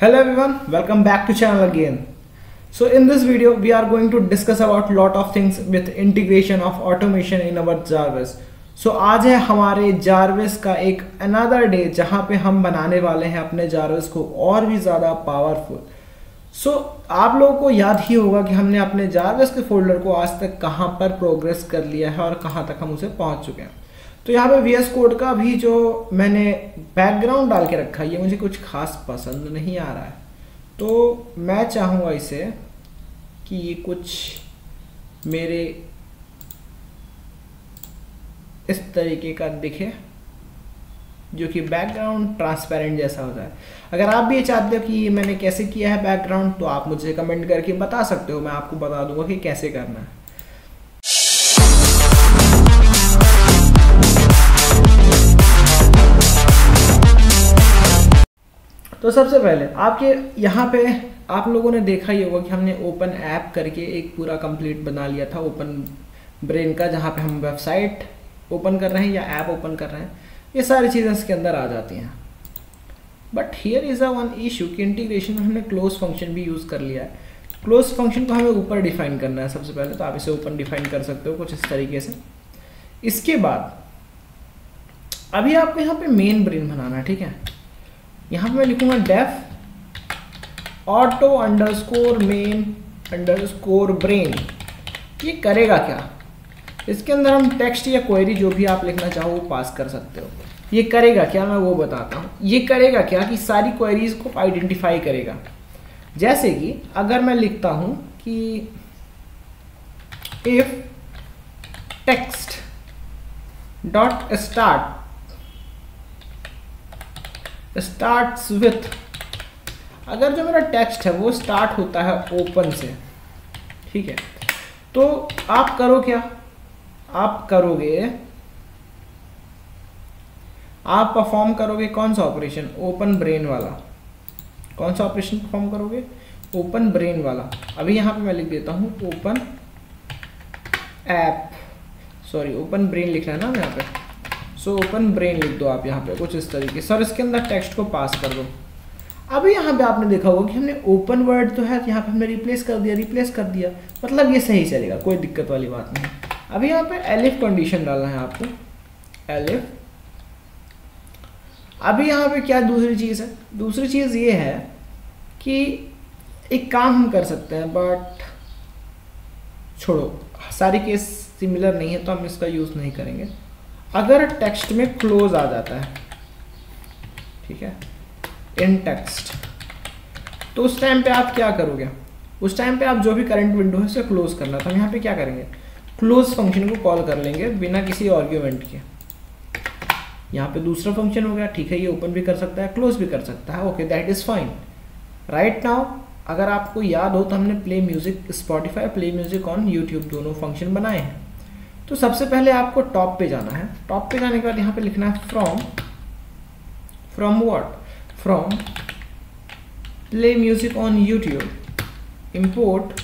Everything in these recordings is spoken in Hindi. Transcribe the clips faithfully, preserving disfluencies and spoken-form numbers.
Hello everyone, welcome back to channel again. So in this video we are going to discuss about lot of things with integration of automation in our Jarvis. So आज है हमारे Jarvis का एक another day जहाँ पे हम बनाने वाले हैं अपने Jarvis को और भी ज़्यादा पावरफुल. सो so, आप लोगों को याद ही होगा कि हमने अपने Jarvis के फोल्डर को आज तक कहाँ पर प्रोग्रेस कर लिया है और कहाँ तक हम उसे पहुँच चुके हैं. तो यहाँ पे वी एस कोड का भी जो मैंने बैकग्राउंड डाल के रखा है ये मुझे कुछ खास पसंद नहीं आ रहा है. तो मैं चाहूँगा इसे कि ये कुछ मेरे इस तरीके का दिखे जो कि बैकग्राउंड ट्रांसपेरेंट जैसा होता है. अगर आप भी ये चाहते हो कि मैंने कैसे किया है बैकग्राउंड तो आप मुझे कमेंट करके बता सकते हो, मैं आपको बता दूंगा कि कैसे करना है. तो सबसे पहले आपके यहाँ पे आप लोगों ने देखा ही होगा कि हमने ओपन ऐप करके एक पूरा कंप्लीट बना लिया था ओपन ब्रेन का, जहाँ पे हम वेबसाइट ओपन कर रहे हैं या ऐप ओपन कर रहे हैं. ये सारी चीज़ें इसके अंदर आ जाती हैं. But here is a one issue कि इंटीग्रेशन में हमने क्लोज फंक्शन भी यूज़ कर लिया है. क्लोज फंक्शन को हमें ऊपर डिफाइन करना है सबसे पहले, तो आप इसे ओपन डिफाइन कर सकते हो कुछ इस तरीके से. इसके बाद अभी आपको यहाँ पे मेन ब्रेन बनाना है, ठीक है. यहाँ पे मैं लिखूंगा def auto underscore main underscore brain. ये करेगा क्या? इसके अंदर हम टेक्स्ट या क्वेरी जो भी आप लिखना चाहो वो पास कर सकते हो. ये करेगा क्या मैं वो बताता हूँ. ये करेगा क्या कि सारी क्वेरीज को आइडेंटिफाई करेगा. जैसे कि अगर मैं लिखता हूँ कि if text dot start starts with, अगर जो मेरा टेक्स्ट है वो स्टार्ट होता है ओपन से, ठीक है, तो आप करो क्या, आप करोगे आप परफॉर्म करोगे कौन सा ऑपरेशन, ओपन ब्रेन वाला. कौन सा ऑपरेशन परफॉर्म करोगे, ओपन ब्रेन वाला. अभी यहाँ पे मैं लिख देता हूँ open app, sorry open brain लिखना है ना यहाँ पे. सो ओपन ब्रेन लिख दो आप यहाँ पे कुछ इस तरीके से और इसके अंदर टेक्स्ट को पास कर दो. अभी यहाँ पे आपने देखा होगा कि हमने ओपन वर्ड तो है, यहाँ पे हमने रिप्लेस कर दिया रिप्लेस कर दिया मतलब ये सही चलेगा, कोई दिक्कत वाली बात नहीं. अभी यहाँ पे एलिफ कंडीशन डालना है आपको, एलिफ. अभी यहाँ पे क्या दूसरी चीज़ है, दूसरी चीज़ ये है कि एक काम हम कर सकते हैं बट छोड़ो, सारी केस सिमिलर नहीं है तो हम इसका यूज़ नहीं करेंगे. अगर टेक्स्ट में क्लोज आ जाता है, ठीक है, इन टेक्स्ट, तो उस टाइम पे आप क्या करोगे, उस टाइम पे आप जो भी करंट विंडो है उसे क्लोज करना था. हम यहाँ पे क्या करेंगे, क्लोज फंक्शन को कॉल कर लेंगे बिना किसी आर्ग्यूमेंट के. यहाँ पे दूसरा फंक्शन हो गया, ठीक है, ये ओपन भी कर सकता है क्लोज भी कर सकता है. Okay, that is fine. Right now अगर आपको याद हो तो हमने play music Spotify, play music on YouTube दोनों फंक्शन बनाए हैं. तो सबसे पहले आपको टॉप पे जाना है. टॉप पे जाने के बाद यहाँ पे लिखना है from from what, from play music on YouTube import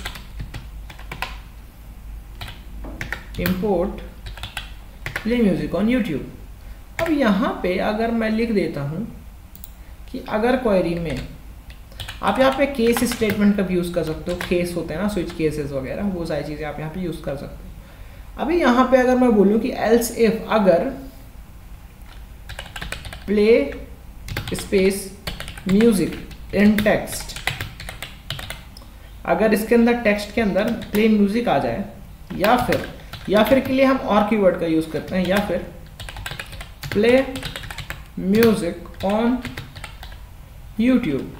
import play music on YouTube. अब यहाँ पे अगर मैं लिख देता हूँ कि अगर क्वेरी में आप यहाँ पे केस स्टेटमेंट का भी यूज़ कर सकते हो, केस होते हैं ना स्विच केसेस वगैरह, वो सारी चीज़ें आप यहाँ पे यूज़ कर सकते हो. अभी यहाँ पे अगर मैं बोलूँ कि एल्स इफ, अगर play space music in text, अगर इसके अंदर टेक्स्ट के अंदर प्ले म्यूजिक आ जाए, या फिर या फिर के लिए हम और कीवर्ड का यूज़ करते हैं, या फिर प्ले म्यूजिक ऑन यूट्यूब,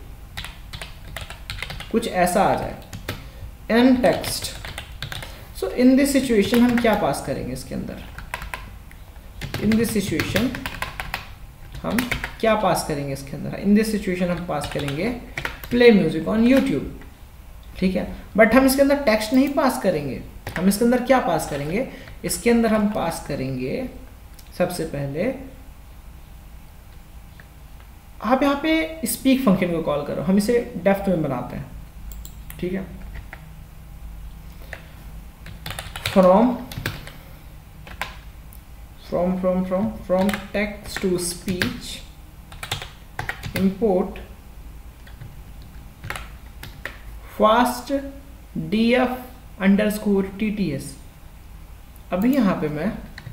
कुछ ऐसा आ जाए in text. So in this situation हम क्या पास करेंगे इसके अंदर, इन दिस सिचुएशन हम क्या पास करेंगे इसके अंदर, इन दिस सिचुएशन हम पास करेंगे प्ले म्यूजिक ऑन यूट्यूब, ठीक है. बट हम इसके अंदर टेक्स्ट नहीं पास करेंगे, हम इसके अंदर क्या पास करेंगे, इसके अंदर हम पास करेंगे सबसे पहले, आप यहाँ पे स्पीक फंक्शन को कॉल करो. हम इसे डेफ्ट में बनाते हैं, ठीक है. From from from from from text to speech import fast D F underscore T T S. अभी यहाँ पे मैं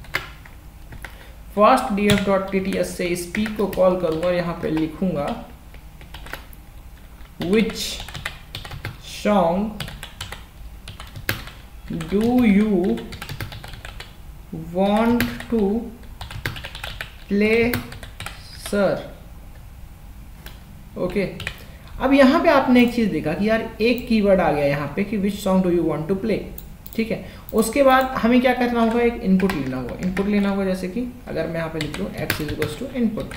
fast D F dot T T S से स्पीक को कॉल करूँगा, यहाँ पे लिखूँगा which song do you want to play sir. Okay, अब यहाँ पे आपने एक चीज़ देखा कि यार एक कीवर्ड आ गया यहाँ पे कि which song do you want to play, ठीक है। उसके बाद हमें क्या करना होगा, एक इनपुट लेना होगा। इनपुट लेना होगा जैसे कि अगर मैं यहाँ पे लिख लूँ X is equals to input,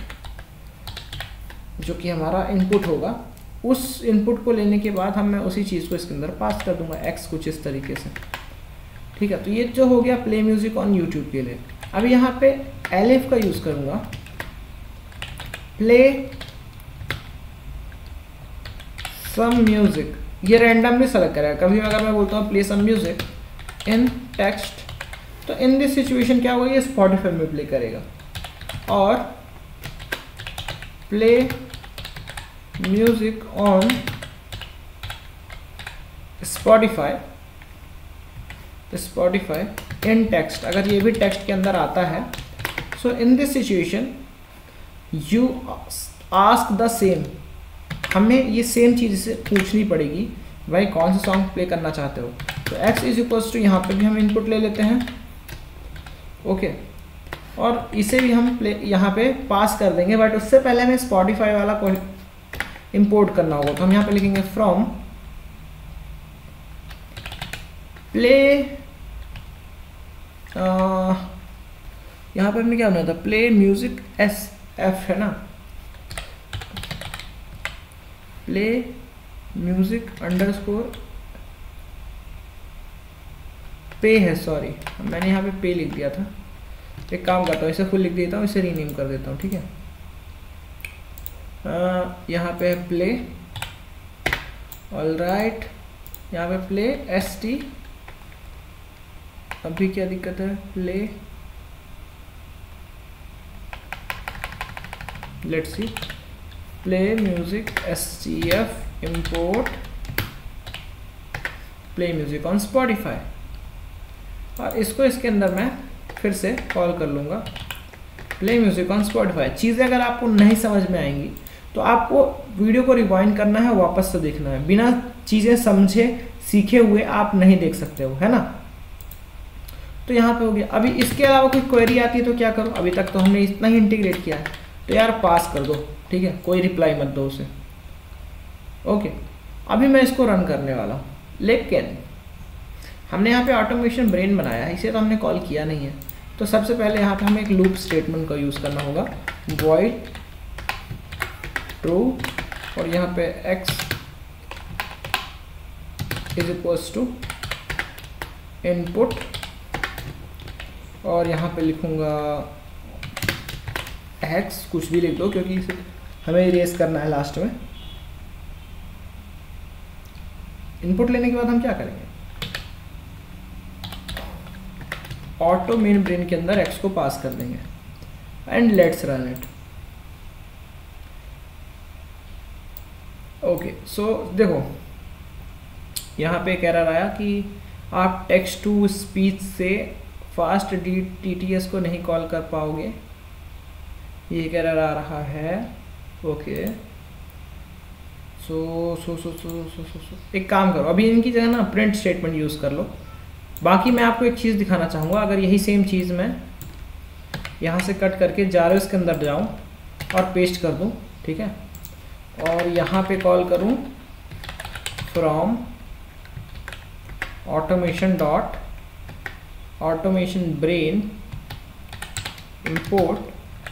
जो कि हमारा इनपुट होगा। उस इनपुट को लेने के बाद हम मैं उसी चीज़ को इसके अंदर पास कर दूंगा, एक्स कुछ इस तरीके से, ठीक है। तो ये जो हो गया प्ले म्यूजिक ऑन यूट्यूब के लिए। अब यहाँ पे एलिफ का यूज़ करूँगा, प्ले सम म्यूजिक, ये रैंडमली सेलेक्ट करेगा। कभी अगर मैं बोलता हूँ play some music in text, तो इन दिस सिचुएशन क्या होगा, ये स्पॉटिफाई में प्ले करेगा। और play music on Spotify Spotify in text, अगर ये भी टेक्स्ट के अंदर आता है। So in this situation you ask the same, हमें ये सेम चीज़ से पूछनी पड़ेगी, भाई कौन सा सॉन्ग प्ले करना चाहते हो। तो x इज इक्वल्स टू यहाँ पे भी हम इनपुट ले लेते हैं, ओके, और इसे भी हम प्ले यहाँ पे पास कर देंगे। बट उससे पहले हमें स्पॉटिफाई वाला को इंपोर्ट करना होगा। तो हम यहाँ पे लिखेंगे फ्रॉम प्ले, यहाँ पे हमने क्या बनाया था, प्ले म्यूजिक एस एफ है ना, प्ले म्यूजिक अंडर स्कोर पे है, सॉरी मैंने यहाँ पे पे लिख दिया था। एक काम करता हूँ, इसे फुल लिख देता हूँ, इसे रीनेम कर देता हूँ, ठीक है। यहाँ पे प्ले, ऑल राइट, यहाँ पे प्ले एस टी, अभी क्या दिक्कत है, play, let's see, play music S T F import play music on Spotify, और इसको इसके अंदर मैं फिर से कॉल कर लूँगा प्ले म्यूजिक ऑन स्पॉटिफाई। चीज़ें अगर आपको नहीं समझ में आएंगी तो आपको वीडियो को रिवाइंड करना है, वापस से देखना है। बिना चीज़ें समझे सीखे हुए आप नहीं देख सकते हो, है ना। तो यहाँ पे हो गया। अभी इसके अलावा कोई क्वेरी आती है तो क्या करो, अभी तक तो हमने इतना ही इंटीग्रेट किया है, तो यार पास कर दो, ठीक है, कोई रिप्लाई मत दो उसे, ओके। अभी मैं इसको रन करने वाला हूँ, लेकिन हमने यहाँ पे ऑटोमेशन ब्रेन बनाया है, इसे तो हमने कॉल किया नहीं है। तो सबसे पहले यहाँ पे हमें एक लूप स्टेटमेंट का यूज़ करना होगा, वॉइड ट्रू, और यहाँ पे x is equals to input, और यहाँ पे लिखूँगा x, कुछ भी लिख दो क्योंकि इसे हमें इरेज करना है लास्ट में। इनपुट लेने के बाद हम क्या करेंगे, ऑटो मेन ब्रेन के अंदर x को पास कर देंगे and let's run it. Okay, so देखो यहाँ पे एक एरर आया कि आप टेक्स्ट टू स्पीच से fast D T T S को नहीं कॉल कर पाओगे, ये एक एरर आ रहा है। ओके, सो सो सो सो सो सो सो एक काम करो, अभी इनकी जगह ना प्रिंट स्टेटमेंट यूज़ कर लो। बाकी मैं आपको एक चीज़ दिखाना चाहूँगा, अगर यही सेम चीज़ मैं यहाँ से कट करके जारोस के अंदर जाऊँ और पेस्ट कर दूँ, ठीक है, और यहाँ पे कॉल करूँ from automation dot automation brain import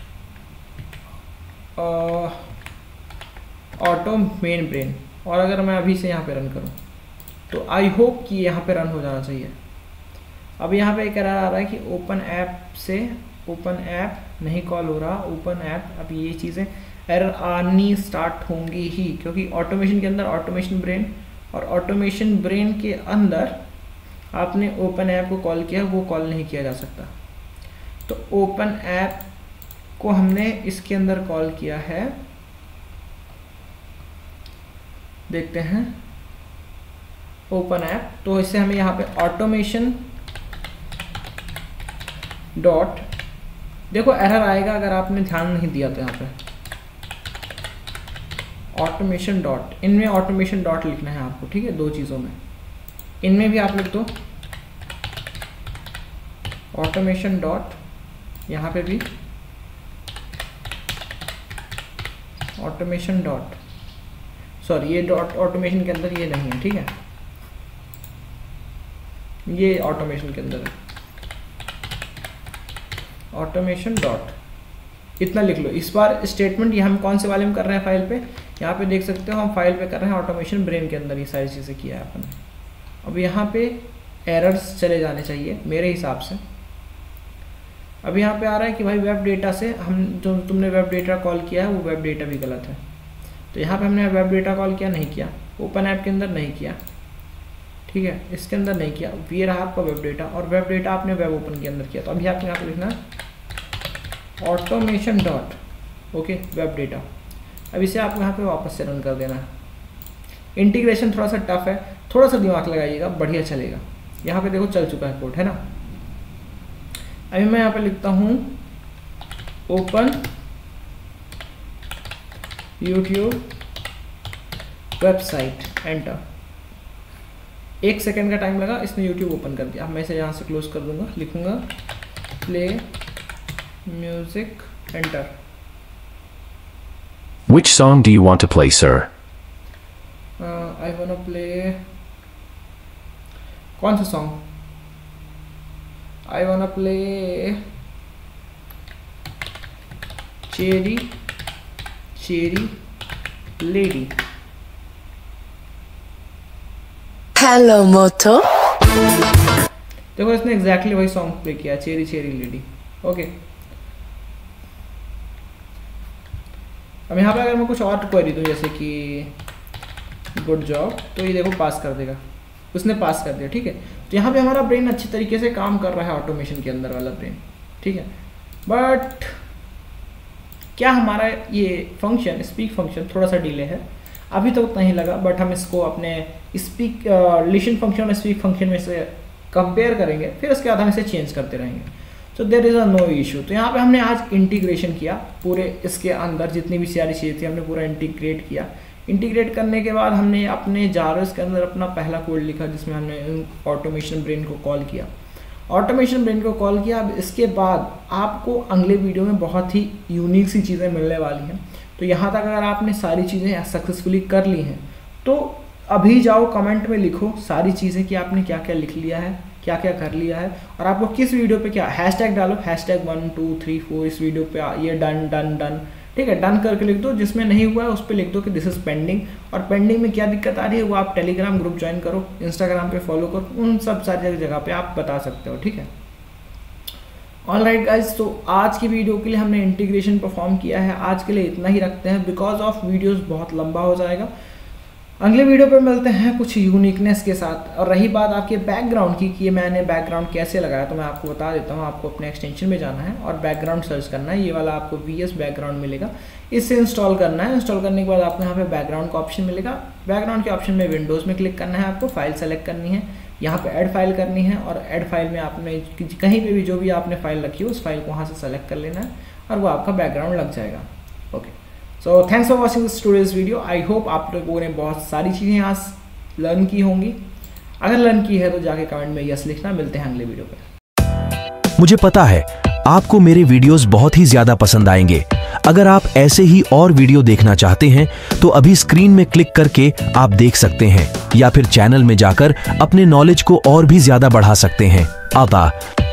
auto main brain, और अगर मैं अभी से यहाँ पे रन करूँ तो आई होप कि यहाँ पे रन हो जाना चाहिए। अब यहाँ पे एक एरर आ रहा है कि ओपन ऐप से ओपन ऐप नहीं कॉल हो रहा, ओपन ऐप। अब ये चीज़ें एरर आनी स्टार्ट होंगी ही, क्योंकि ऑटोमेशन के अंदर ऑटोमेशन ब्रेन, और ऑटोमेशन ब्रेन के अंदर आपने ओपन ऐप को कॉल किया, वो कॉल नहीं किया जा सकता। तो ओपन ऐप को हमने इसके अंदर कॉल किया है, देखते हैं ओपन ऐप, तो इससे हमें यहाँ पे ऑटोमेशन डॉट, देखो एरर आएगा अगर आपने ध्यान नहीं दिया तो यहाँ पे ऑटोमेशन डॉट, इनमें ऑटोमेशन डॉट लिखना है आपको, ठीक है, दो चीज़ों में, इनमें भी आप लिख दो ऑटोमेशन डॉट, यहाँ पे भी ऑटोमेशन डॉट, सॉरी ये डॉट ऑटोमेशन के अंदर ये नहीं है, ठीक है, ये ऑटोमेशन के अंदर है, ऑटोमेशन डॉट, इतना लिख लो। इस बार स्टेटमेंट ये हम कौन से वाले में कर रहे हैं फाइल पे, यहाँ पे देख सकते हो हम फाइल पे कर रहे हैं ऑटोमेशन ब्रेन के अंदर, ये सारी चीज़ें किया है अपन। अब यहाँ पे एरर्स चले जाने चाहिए मेरे हिसाब से। अब यहाँ पे आ रहा है कि भाई वेब डेटा से हम जो तुमने वेब डेटा कॉल किया है वो वेब डेटा भी गलत है, तो यहाँ पे हमने वेब डेटा कॉल किया नहीं किया, ओपन ऐप के अंदर नहीं किया, ठीक है, इसके अंदर नहीं किया, ये रहा आपका वेब डेटा, और वेब डेटा आपने वेब ओपन के अंदर किया, तो अभी आपको यहाँ पे लिखना है automation dot, okay, web data. अब इसे आपको यहाँ पे वापस से रन कर देना है। इंटीग्रेशन थोड़ा सा टफ है, थोड़ा सा दिमाग लगाइएगा, बढ़िया चलेगा। यहाँ पे देखो चल चुका है कोड, है ना। अभी मैं यहाँ पे लिखता हूँ ओपन यूट्यूब वेबसाइट, एंटर। एक सेकेंड का टाइम लगा, इसने यूट्यूब ओपन कर दिया। अब मैं इसे यहाँ से क्लोज कर दूंगा, लिखूंगा play music, enter. Which song do you want to play, sir? uh, I wanna play, कौन सा song? I wanna play Cherry Cherry Lady. Hello Moto. देखो इसने एग्जैक्टली वही सॉन्ग प्ले किया, चेरी चेरी लेडी, ओके। अब यहाँ पे अगर मैं कुछ और क्वेरी दूँ जैसे कि गुड जॉब, तो ये देखो पास कर देगा, उसने पास कर दिया, ठीक है। तो यहाँ पे हमारा ब्रेन अच्छी तरीके से काम कर रहा है, ऑटोमेशन के अंदर वाला ब्रेन, ठीक है। बट क्या हमारा ये फंक्शन, स्पीक फंक्शन, थोड़ा सा डिले है, अभी तो उतना ही लगा, बट हम इसको अपने स्पीक लिसन फंक्शन और स्पीक फंक्शन में से कंपेयर करेंगे, फिर उसके बाद हम इसे चेंज करते रहेंगे। तो there is a no issue. तो यहाँ पे हमने आज इंटीग्रेशन किया, पूरे इसके अंदर जितनी भी सारी चीज़ें थी हमने पूरा इंटीग्रेट किया। इंटीग्रेट करने के बाद हमने अपने जारस के अंदर अपना पहला कोड लिखा जिसमें हमने ऑटोमेशन ब्रेन को कॉल किया, ऑटोमेशन ब्रेन को कॉल किया। अब इसके बाद आपको अगले वीडियो में बहुत ही यूनिक सी चीज़ें मिलने वाली हैं। तो यहाँ तक अगर आपने सारी चीज़ें सक्सेसफुली कर ली हैं तो अभी जाओ कमेंट में लिखो सारी चीज़ें कि आपने क्या क्या लिख लिया है, क्या क्या कर लिया है, और आपको किस वीडियो पे क्या हैशटैग डालो, hashtag one two three four इस वीडियो पे ये डन डन डन, ठीक है, डन करके लिख दो। जिसमें नहीं हुआ है उस पर लिख दो कि दिस इज पेंडिंग, और पेंडिंग में क्या दिक्कत आ रही है वो आप टेलीग्राम ग्रुप ज्वाइन करो, इंस्टाग्राम पे फॉलो करो, उन सब सारी जगह पे आप बता सकते हो, ठीक है। ऑलराइट गाइज, तो आज की वीडियो के लिए हमने इंटीग्रेशन परफॉर्म किया है, आज के लिए इतना ही रखते हैं, बिकॉज ऑफ वीडियोस बहुत लंबा हो जाएगा। अगले वीडियो पे मिलते हैं कुछ यूनिकनेस के साथ। और रही बात आपके बैकग्राउंड की कि मैंने बैकग्राउंड कैसे लगाया, तो मैं आपको बता देता हूँ। आपको अपने एक्सटेंशन में जाना है और बैकग्राउंड सर्च करना है, ये वाला आपको वी एस बैकग्राउंड मिलेगा, इससे इंस्टॉल करना है। इंस्टॉल करने के बाद आपको यहाँ पे बैकग्राउंड का ऑप्शन मिलेगा, बैकग्राउंड के ऑप्शन में विंडोज़ में क्लिक करना है, आपको फाइल सेलेक्ट करनी है, यहाँ पे ऐड फाइल करनी है, और ऐड फाइल में आपने कहीं पे भी जो भी आपने फाइल रखी हो उस फाइल को वहाँ से सेलेक्ट कर लेना है और वो आपका बैकग्राउंड लग जाएगा। Okay, so thanks for watching this today's video. I hope आप लोगों ने बहुत सारी चीज़ें यहाँ लर्न की होंगी। अगर लर्न की है तो जाके कमेंट में यस लिखना। मिलते हैं अगले वीडियो पे। मुझे पता है आपको मेरे वीडियोस बहुत ही ज्यादा पसंद आएंगे। अगर आप ऐसे ही और वीडियो देखना चाहते हैं तो अभी स्क्रीन में क्लिक करके आप देख सकते हैं, या फिर चैनल में जाकर अपने नॉलेज को और भी ज्यादा बढ़ा सकते हैं। आता